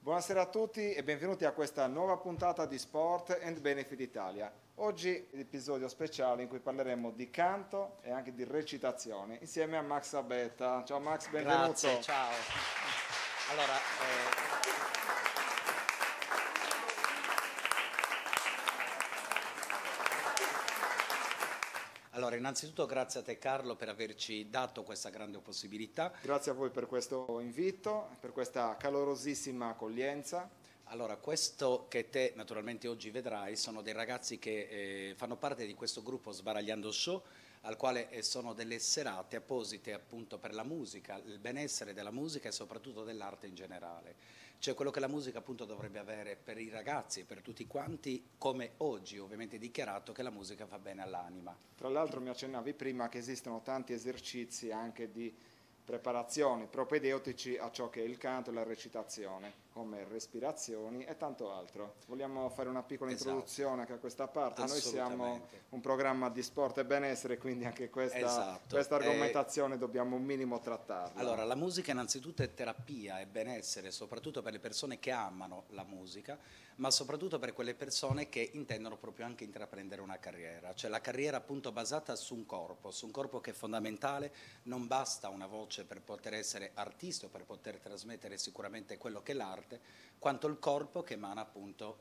Buonasera a tutti e benvenuti a questa nuova puntata di Sport and Benefit Italia. Oggi l'episodio speciale in cui parleremo di canto e anche di recitazione insieme a Max Abetta. Ciao Max, benvenuto. Grazie, ciao. Allora, innanzitutto grazie a te Carlo per averci dato questa grande possibilità. Grazie a voi per questo invito, per questa calorosissima accoglienza. Allora, questo che te naturalmente oggi vedrai sono dei ragazzi che fanno parte di questo gruppo Sbaragliando Show, al quale sono delle serate apposite appunto per la musica, il benessere della musica e soprattutto dell'arte in generale. Cioè quello che la musica appunto dovrebbe avere per i ragazzi e per tutti quanti, come oggi ovviamente dichiarato che la musica fa bene all'anima. Tra l'altro mi accennavi prima che esistono tanti esercizi anche di preparazioni propedeutici a ciò che è il canto e la recitazione, come respirazioni e tanto altro. Vogliamo fare una piccola introduzione anche a questa parte. Noi siamo un programma di sport e benessere, quindi anche questa argomentazione dobbiamo un minimo trattarla. Allora, la musica innanzitutto è terapia e benessere, soprattutto per le persone che amano la musica, ma soprattutto per quelle persone che intendono proprio anche intraprendere una carriera, cioè la carriera appunto basata su un corpo che è fondamentale. Non basta una voce per poter essere artista o per poter trasmettere sicuramente quello che è l'arte, quanto il corpo che emana appunto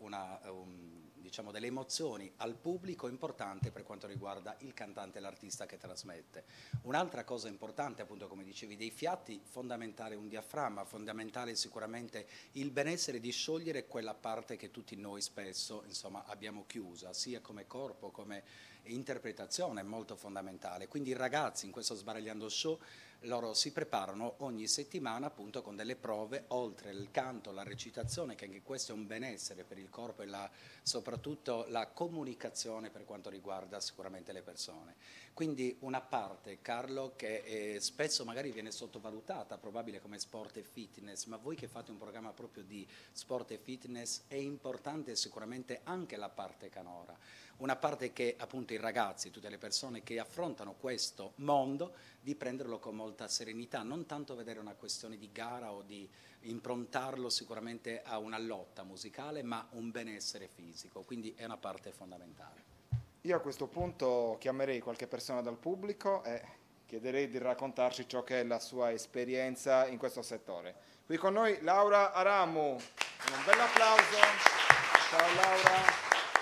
diciamo delle emozioni al pubblico importante per quanto riguarda il cantante e l'artista che trasmette. Un'altra cosa importante appunto, come dicevi, dei fiati, fondamentale un diaframma, fondamentale sicuramente il benessere di sciogliere quella parte che tutti noi spesso insomma abbiamo chiusa, sia come corpo come interpretazione, molto fondamentale. Quindi i ragazzi in questo Sbaragliando Show loro si preparano ogni settimana appunto con delle prove, oltre il canto, la recitazione, che anche questo è un benessere per il corpo e soprattutto la comunicazione per quanto riguarda sicuramente le persone. Quindi una parte, Carlo, che spesso magari viene sottovalutata, probabile come sport e fitness, ma voi che fate un programma proprio di sport e fitness, è importante sicuramente anche la parte canora. Una parte che appunto i ragazzi, tutte le persone che affrontano questo mondo, di prenderlo con molta serenità, non tanto vedere una questione di gara o di improntarlo sicuramente a una lotta musicale, ma un benessere fisico, quindi è una parte fondamentale. Io a questo punto chiamerei qualche persona dal pubblico e chiederei di raccontarci ciò che è la sua esperienza in questo settore. Qui con noi Laura Aramu, un bel applauso. Ciao Laura.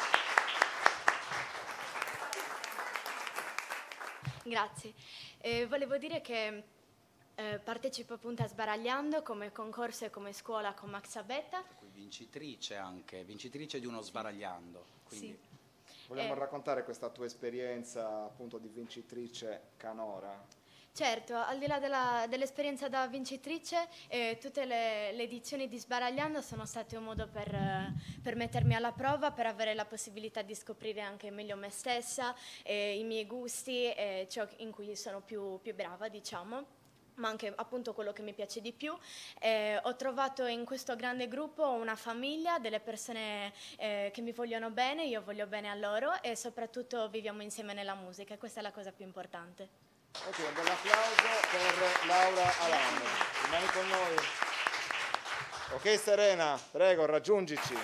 Grazie. Volevo dire che partecipo appunto a Sbaragliando come concorso e come scuola con Max Abetta. Vincitrice anche, vincitrice di uno Sbaragliando. Quindi. Sì. Vogliamo raccontare questa tua esperienza appunto di vincitrice canora? Certo, al di là dell'esperienza da vincitrice, tutte le edizioni di Sbaragliando sono state un modo per mettermi alla prova, per avere la possibilità di scoprire anche meglio me stessa, i miei gusti, ciò in cui sono più brava, diciamo, ma anche appunto quello che mi piace di più. Ho trovato in questo grande gruppo una famiglia, delle persone che mi vogliono bene, io voglio bene a loro e soprattutto viviamo insieme nella musica e questa è la cosa più importante. Ok, un bel applauso per Laura Aramu. Rimani con noi. Ok Serena, prego, raggiungici.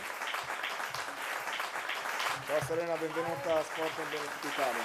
Ciao Serena, benvenuta a Sport and Benefit Italia.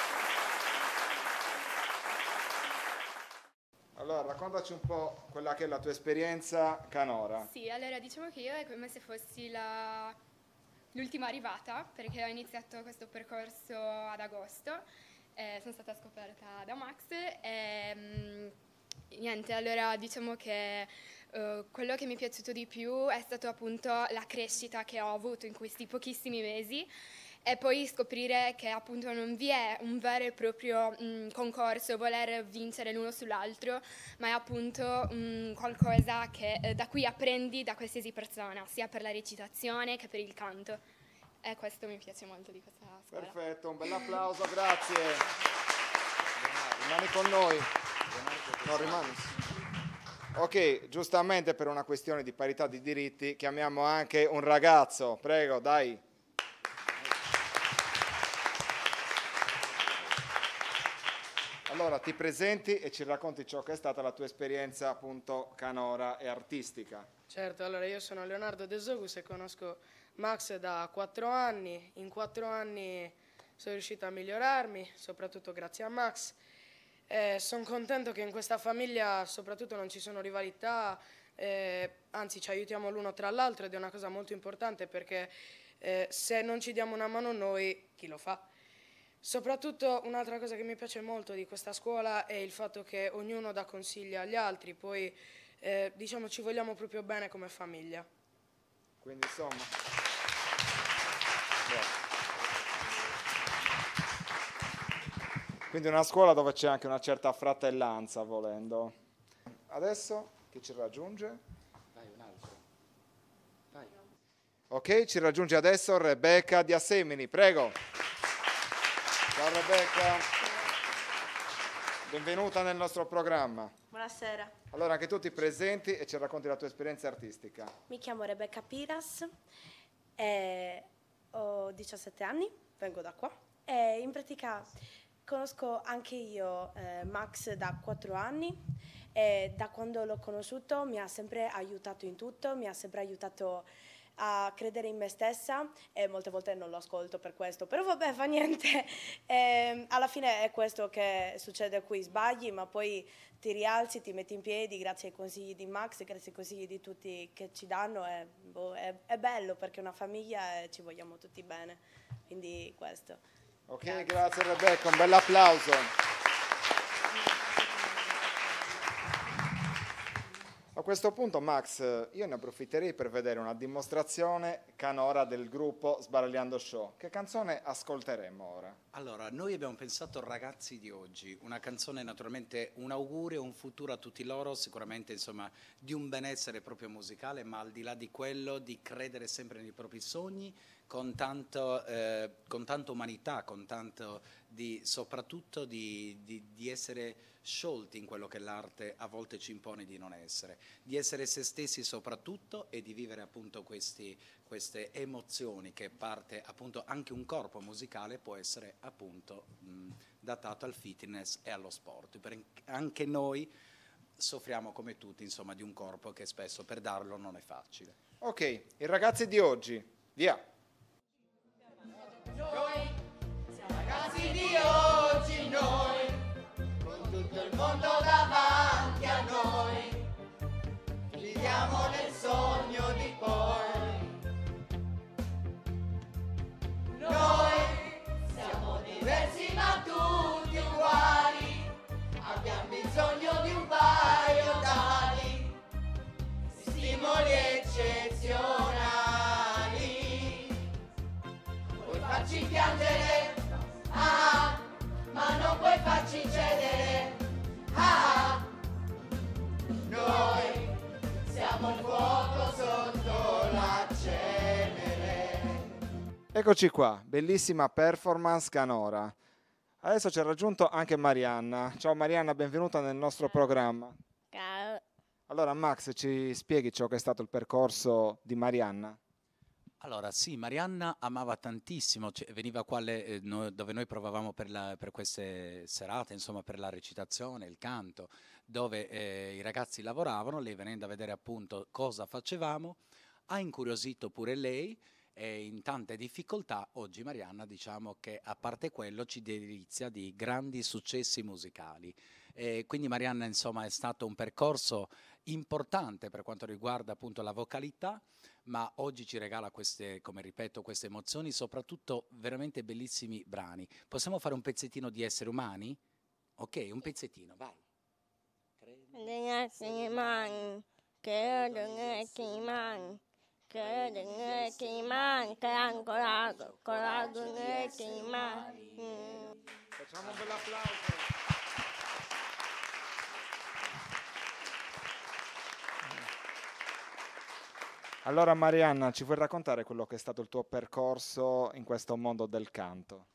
Allora, raccontaci un po' quella che è la tua esperienza canora. Sì, allora diciamo che io è come se fossi l'ultima arrivata, perché ho iniziato questo percorso ad agosto. Sono stata scoperta da Max e niente, allora diciamo che quello che mi è piaciuto di più è stato appunto la crescita che ho avuto in questi pochissimi mesi e poi scoprire che appunto non vi è un vero e proprio concorso, voler vincere l'uno sull'altro, ma è appunto qualcosa che, da cui apprendi da qualsiasi persona, sia per la recitazione che per il canto. E questo mi piace molto di questa scuola. Perfetto, un bel applauso, grazie. Rimani con noi. No, rimani. Ok, giustamente per una questione di parità di diritti chiamiamo anche un ragazzo. Prego, dai. Allora, ti presenti e ci racconti ciò che è stata la tua esperienza appunto canora e artistica. Certo, allora io sono Leonardo De Zogus e conosco Max da 4 anni. In 4 anni sono riuscito a migliorarmi, soprattutto grazie a Max. Sono contento che in questa famiglia soprattutto non ci sono rivalità, anzi ci aiutiamo l'uno tra l'altro ed è una cosa molto importante perché se non ci diamo una mano noi, chi lo fa? Soprattutto un'altra cosa che mi piace molto di questa scuola è il fatto che ognuno dà consigli agli altri, poi diciamo ci vogliamo proprio bene come famiglia. Quindi insomma... Quindi una scuola dove c'è anche una certa fratellanza, volendo. Adesso chi ci raggiunge? Vai, un altro. Vai. Ok, ci raggiunge adesso Rebecca di Assemini, prego. Ciao Rebecca, benvenuta nel nostro programma. Buonasera, Allora anche tu ti presenti e ci racconti la tua esperienza artistica. mi chiamo Rebecca Piras, e ho 17 anni, vengo da qua e in pratica conosco anche io Max da 4 anni e da quando l'ho conosciuto mi ha sempre aiutato in tutto, mi ha sempre aiutato a credere in me stessa e molte volte non lo ascolto per questo, però vabbè fa niente. Alla fine è questo che succede qui, sbagli ma poi ti rialzi, ti metti in piedi grazie ai consigli di Max, grazie ai consigli di tutti che ci danno e, è bello perché è una famiglia e ci vogliamo tutti bene, quindi questo. Ok, grazie Rebecca, un bel applauso. A questo punto, Max, io ne approfitterei per vedere una dimostrazione canora del gruppo Sbaragliando Show. Che canzone ascolteremo ora? Allora, noi abbiamo pensato Ragazzi di oggi, una canzone naturalmente, un augurio, un futuro a tutti loro, sicuramente insomma di un benessere proprio musicale, ma al di là di quello di credere sempre nei propri sogni, con tanta umanità, con tanto soprattutto di essere sciolti in quello che l'arte a volte ci impone di non essere, di essere se stessi soprattutto e di vivere appunto queste emozioni che parte appunto anche un corpo musicale può essere appunto datato al fitness e allo sport. Anche noi soffriamo come tutti insomma di un corpo che spesso per darlo non è facile. Ok, i ragazzi di oggi, via! Noi siamo ragazzi di oggi, noi, con tutto il mondo davanti a noi, viviamo nel sogno di poi. Noi siamo diversi ma tutti uguali, abbiamo bisogno di un paio d'ali, stimoli eccezionali. Farci piangere, ah, ma non puoi farci cedere, ah, noi siamo il fuoco sotto la cenere. Eccoci qua, bellissima performance canora. Adesso ci ha raggiunto anche Marianna. Ciao Marianna, benvenuta nel nostro programma. Ciao. Allora Max, ci spieghi ciò che è stato il percorso di Marianna? Allora sì, Marianna amava tantissimo, veniva qua dove noi provavamo per queste serate, insomma per la recitazione, il canto, dove i ragazzi lavoravano, lei venendo a vedere appunto cosa facevamo, ha incuriosito pure lei e in tante difficoltà oggi Marianna diciamo che a parte quello ci delizia di grandi successi musicali. Quindi Marianna insomma è stato un percorso importante per quanto riguarda appunto la vocalità, ma oggi ci regala queste, come ripeto, queste emozioni, soprattutto veramente bellissimi brani. Possiamo fare un pezzettino di Esseri Umani? Ok, un pezzettino, vai. Esseri umani, credo in esseri umani, credo in esseri umani, che ancora coraggio in esseri umani. Facciamo un bel applauso. Allora Marianna, ci vuoi raccontare quello che è stato il tuo percorso in questo mondo del canto?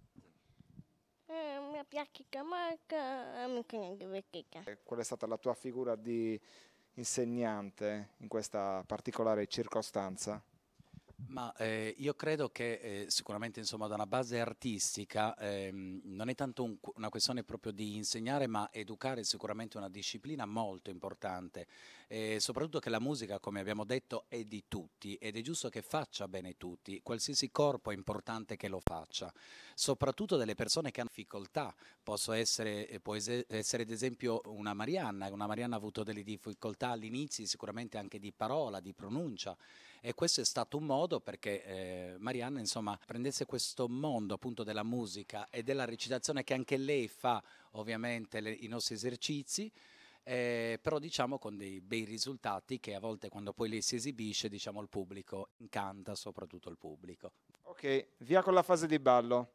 Mi piace molto, mi piace. Qual è stata la tua figura di insegnante in questa particolare circostanza? Ma io credo che sicuramente insomma da una base artistica non è tanto una questione proprio di insegnare, ma educare sicuramente una disciplina molto importante, soprattutto che la musica, come abbiamo detto, è di tutti ed è giusto che faccia bene tutti, qualsiasi corpo è importante che lo faccia, soprattutto delle persone che hanno difficoltà. Può essere ad esempio una Marianna ha avuto delle difficoltà all'inizio, sicuramente anche di parola, di pronuncia. E questo è stato un modo perché Marianna insomma prendesse questo mondo appunto della musica e della recitazione, che anche lei fa ovviamente i nostri esercizi, però diciamo con dei bei risultati che a volte quando poi lei si esibisce, diciamo, il pubblico incanta, soprattutto il pubblico. Ok, via con la fase di ballo.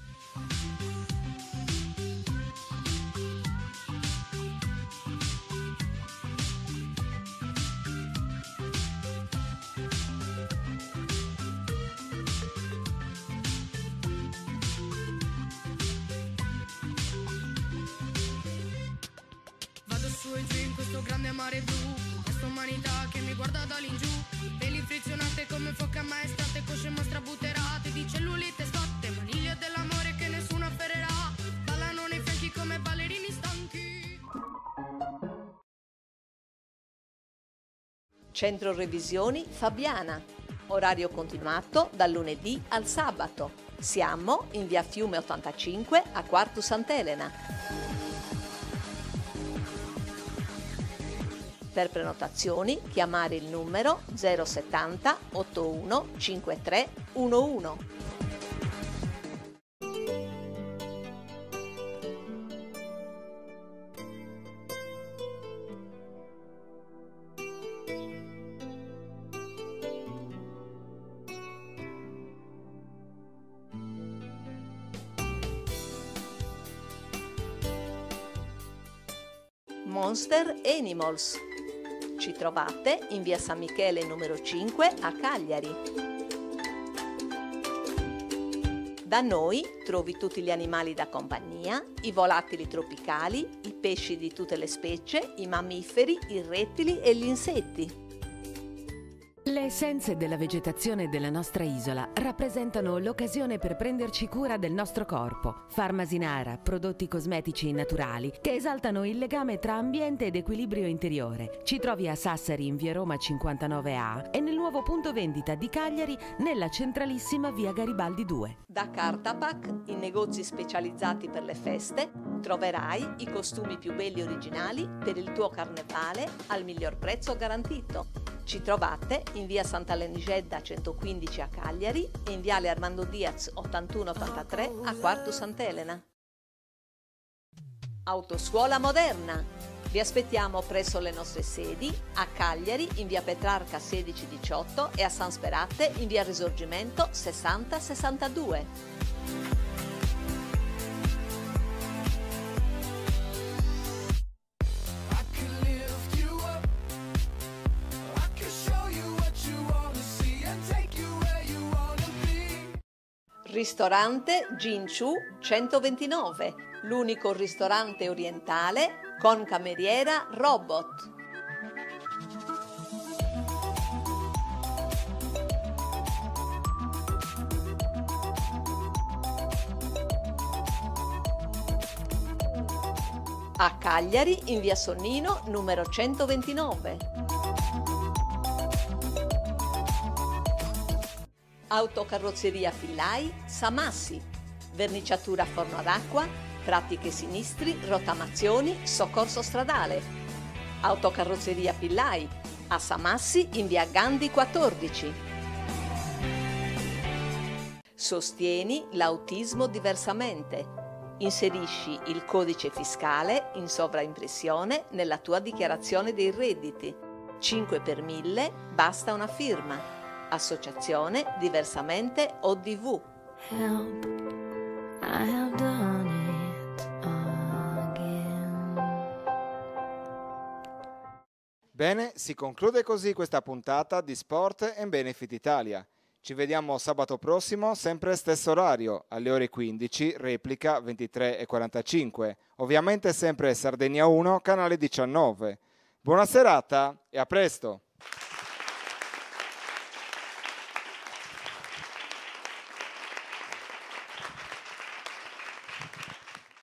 Su e giù in questo grande mare blu, questa umanità che mi guarda da lì giù, peli frizionate come foche ammaestrate, cosce strabutterate di cellulite sfatte, maniglie dell'amore che nessuno afferrerà, ballano nei fianchi come ballerini stanchi. Centro Revisioni Fabiana, orario continuato dal lunedì al sabato. Siamo in via Fiume 85 a Quartu Sant'Elena. Per prenotazioni chiamare il numero 070 81 53 11. Monster Animals. Ci trovate in via San Michele numero 5 a Cagliari. Da noi trovi tutti gli animali da compagnia, i volatili tropicali, i pesci di tutte le specie, i mammiferi, i rettili e gli insetti. Le essenze della vegetazione della nostra isola rappresentano l'occasione per prenderci cura del nostro corpo. Farmasinara, prodotti cosmetici naturali che esaltano il legame tra ambiente ed equilibrio interiore. Ci trovi a Sassari in via Roma 59A e nel nuovo punto vendita di Cagliari nella centralissima via Garibaldi 2. Da Cartapac, in negozi specializzati per le feste, troverai i costumi più belli e originali per il tuo carnevale al miglior prezzo garantito. Ci trovate in via Santa Lenigedda 115 a Cagliari e in viale Armando Diaz 8183 a Quartu Sant'Elena. Autoscuola Moderna. Vi aspettiamo presso le nostre sedi a Cagliari in via Petrarca 1618 e a San Sperate in via Risorgimento 6062. Ristorante Ginchu 129, l'unico ristorante orientale con cameriera robot. A Cagliari in via Sonnino numero 129. Autocarrozzeria Fillai Samassi, verniciatura a forno ad acqua, pratiche sinistri, rottamazioni, soccorso stradale. Autocarrozzeria Fillai a Samassi in via Gandhi 14. Sostieni l'autismo diversamente. Inserisci il codice fiscale in sovraimpressione nella tua dichiarazione dei redditi. 5 per 1000, basta una firma. Associazione Diversamente ODV. Help, I have done it again. Bene, si conclude così questa puntata di Sport and Benefit Italia. Ci vediamo sabato prossimo, sempre stesso orario, alle ore 15, replica 23:45. Ovviamente sempre Sardegna 1, canale 19. Buona serata e a presto!